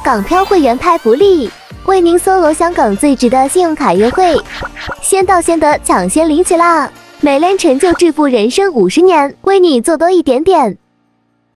港漂会员派福利，为您搜罗香港最值的信用卡优惠，先到先得，抢先领取啦！美联成就致富人生50年，为你做多一点点。